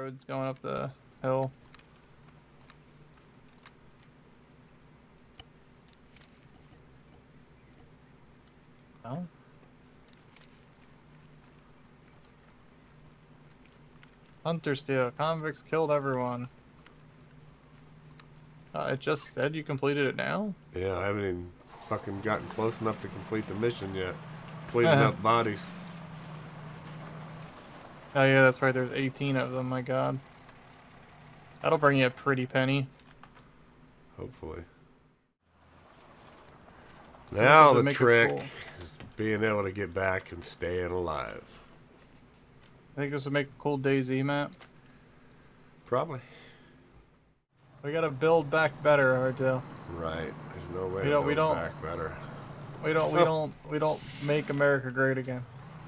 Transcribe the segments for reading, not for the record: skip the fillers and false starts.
road's going up the hill. Oh. Hunter steal. Convicts killed everyone. It just said you completed it now? Yeah, I haven't even fucking gotten close enough to complete the mission yet. Cleaning up bodies. Oh yeah, that's right. There's 18 of them. My God. That'll bring you a pretty penny. Hopefully. Now the Make it trick cool. is being able to get back and staying alive. I think this would make a cool DayZ map. Probably. We gotta build back better, Hardtail. Right. There's no way to build back better. We don't make America great again.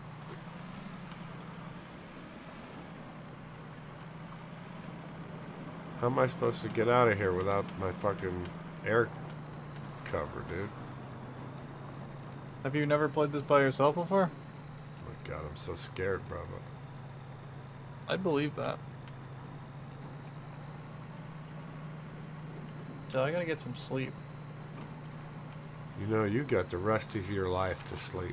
How am I supposed to get out of here without my fucking air cover, dude? Have you never played this by yourself before? Oh my God, I'm so scared, brother. I believe that. So I gotta get some sleep. You know, you got the rest of your life to sleep.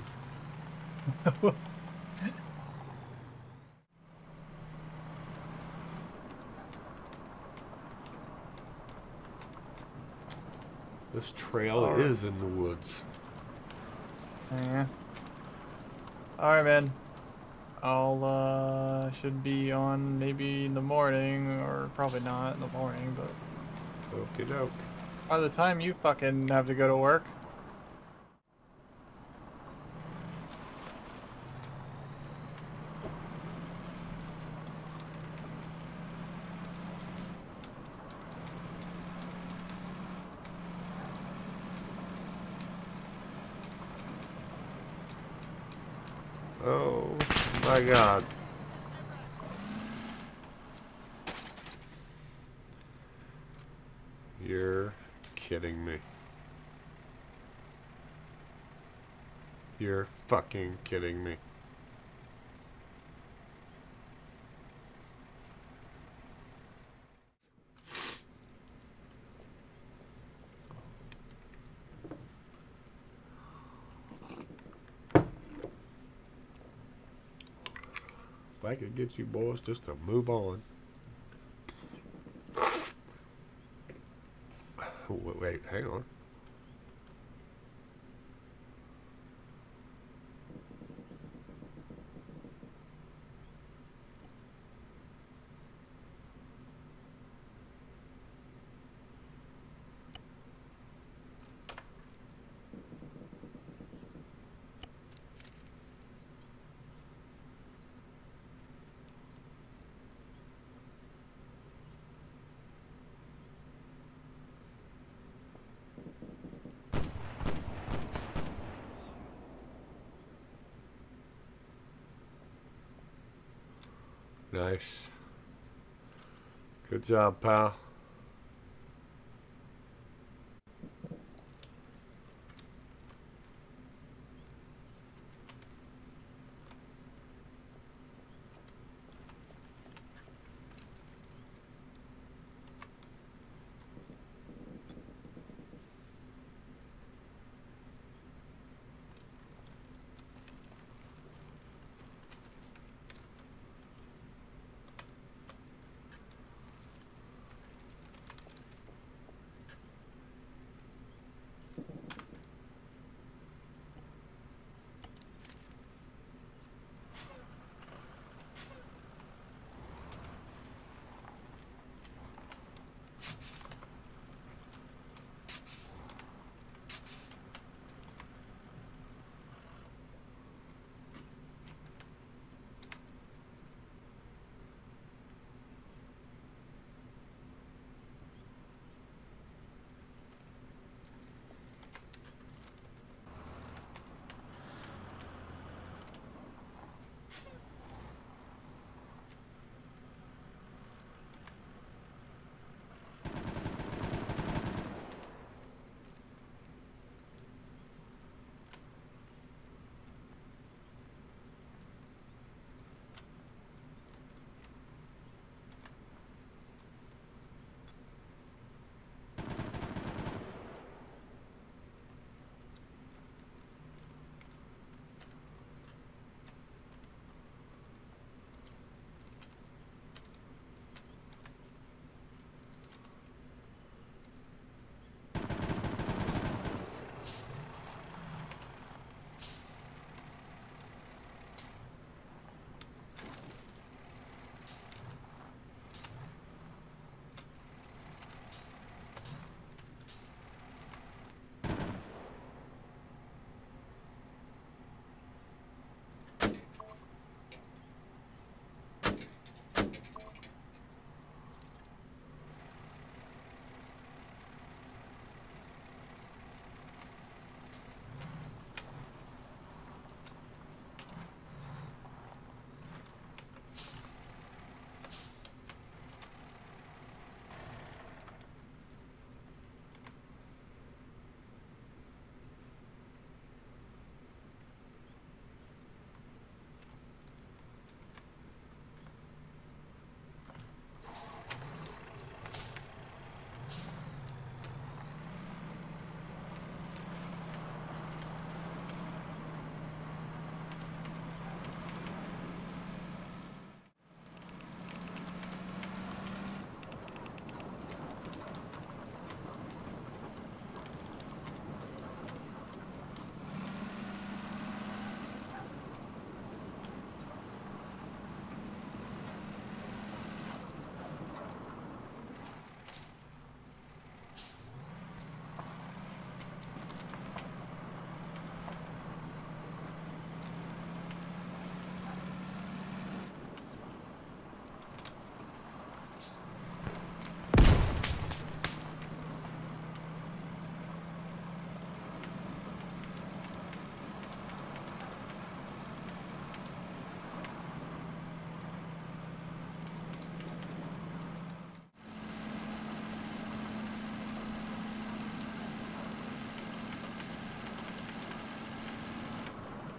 This trail is in the woods. Yeah. Alright, man. I'll, should be on maybe in the morning, or probably not in the morning, but... Okie doke. By the time you fucking have to go to work. Oh my God. You're kidding me. You're fucking kidding me. If I could get you boys just to move on. Wait, hang on. Nice. Good job, pal.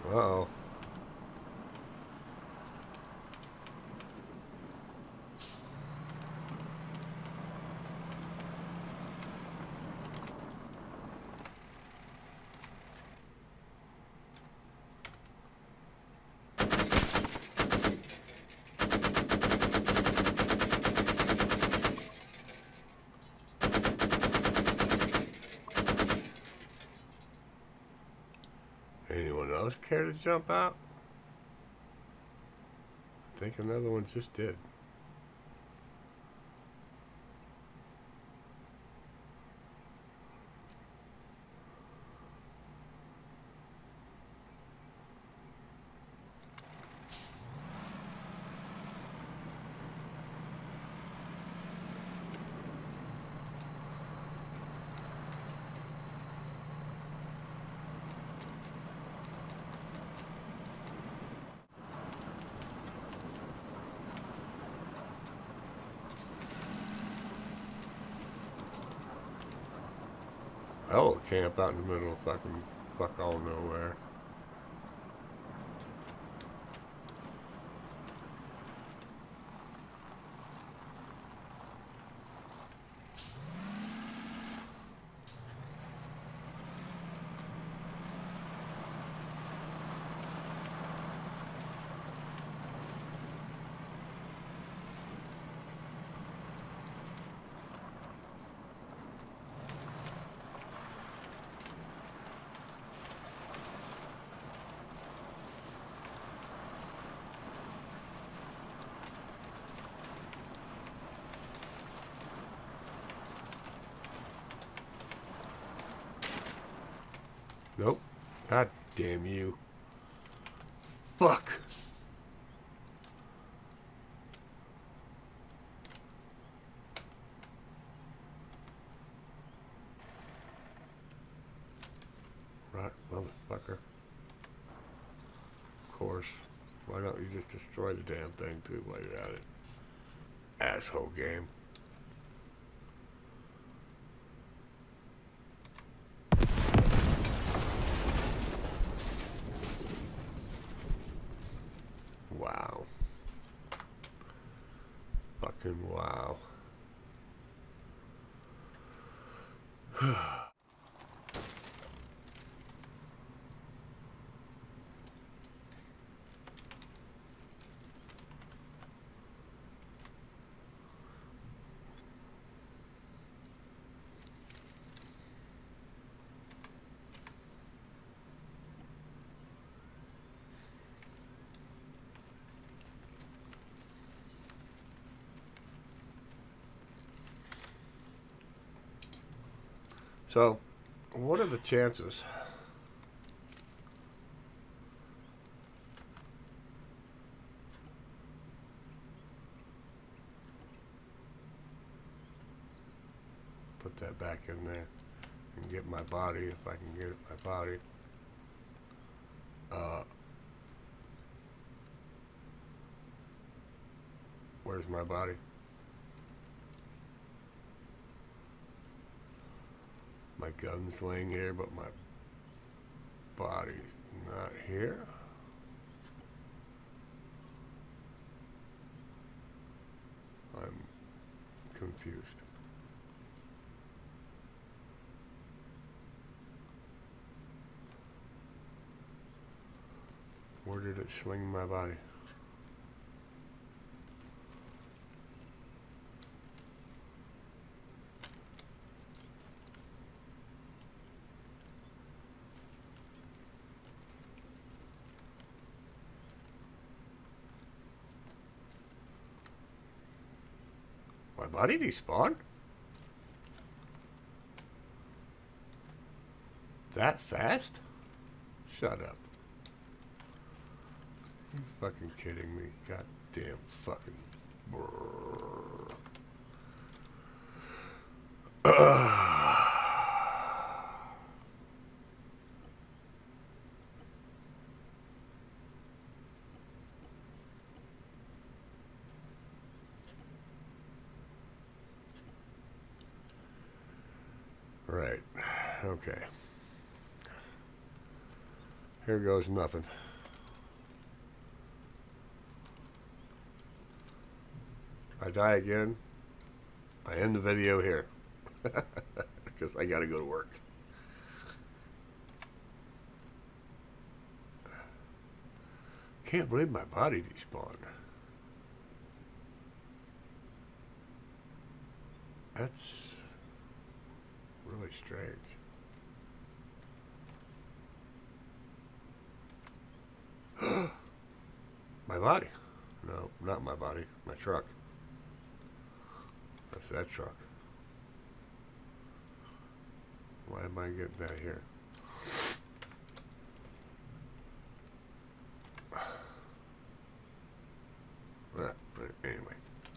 Uh-oh. Anyone else care to jump out? I think another one just did. Oh, camp out in the middle of fucking fuck all nowhere. Nope. God damn you. Fuck. Right, motherfucker. Of course. Why don't you just destroy the damn thing too while you're at it? Asshole game. Wow. Fucking wow. So, what are the chances? Put that back in there and get my body, if I can get my body. Where's my body? My gun's laying here, but my body's not here. I'm confused. Where did it sling my body? My body despawned? That fast? Shut up. You fucking kidding me? Goddamn fucking. Right. Okay. Here goes nothing. If I die again, I end the video here. Because I gotta go to work. Can't believe my body despawned. That's really strange. My body. No, not my body. My truck. That's that truck. Why am I getting that here? Anyway.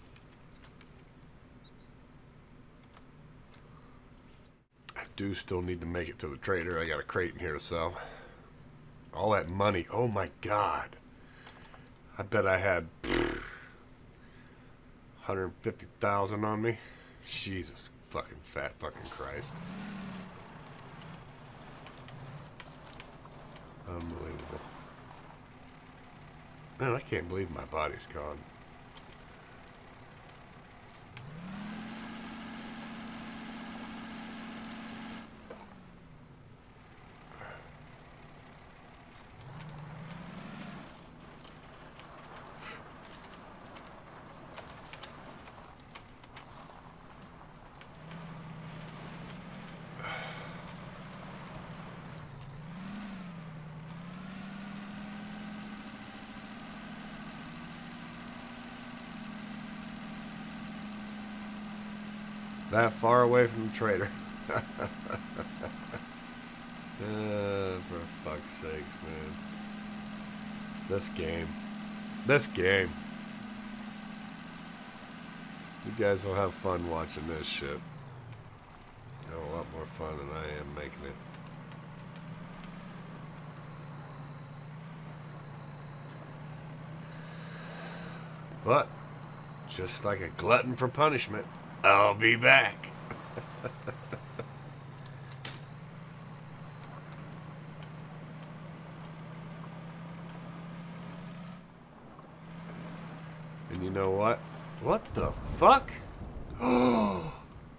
I do still need to make it to the trader. I got a crate in here to sell. All that money. Oh my God. I bet I had 150,000 on me. Jesus fucking fat fucking Christ. Unbelievable. Man, I can't believe my body's gone. That far away from the trader. For fuck's sakes, man. This game. This game. You guys will have fun watching this shit. Have a lot more fun than I am making it. But, just like a glutton for punishment, I'll be back. And you know what? What the fuck? Oh.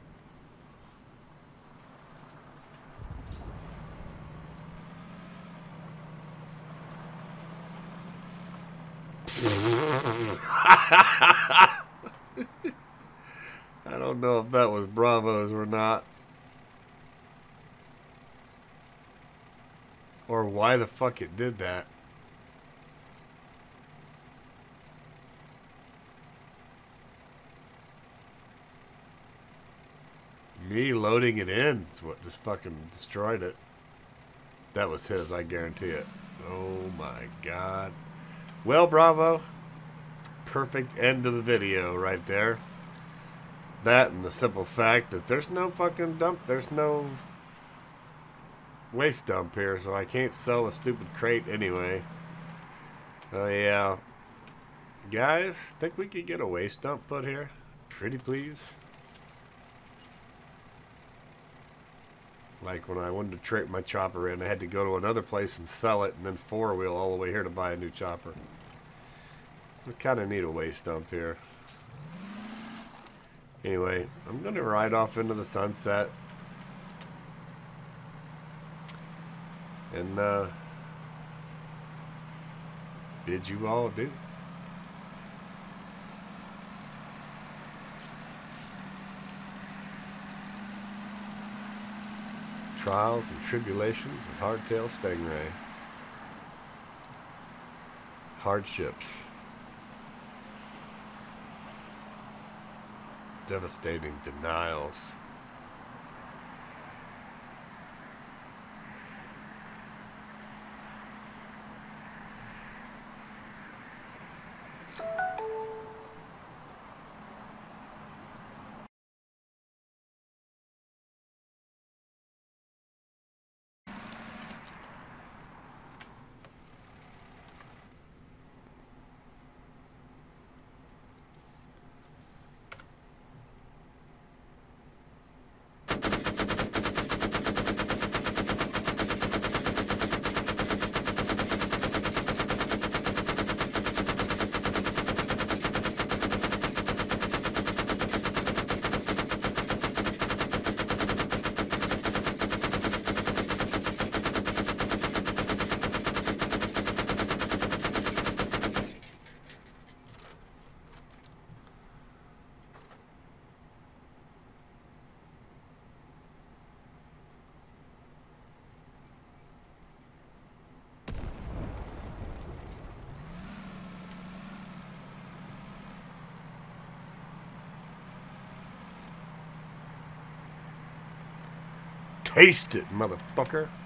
I don't know if that was Bravo's or not. Or why the fuck it did that. Me loading it in is what just fucking destroyed it. That was his, I guarantee it. Oh my God. Well, Bravo. Perfect end of the video right there. That and the simple fact that there's no fucking dump. There's no waste dump here, so I can't sell a stupid crate anyway. Oh yeah. Guys, think we could get a waste dump put here? Pretty please. Like when I wanted to trade my chopper in, I had to go to another place and sell it, and then four-wheel all the way here to buy a new chopper. We kind of need a waste dump here. Anyway, I'm going to ride off into the sunset. And bid you all adieu. Trials and tribulations of hardtail stingray. Hardships. Devastating denials. Taste it, motherfucker.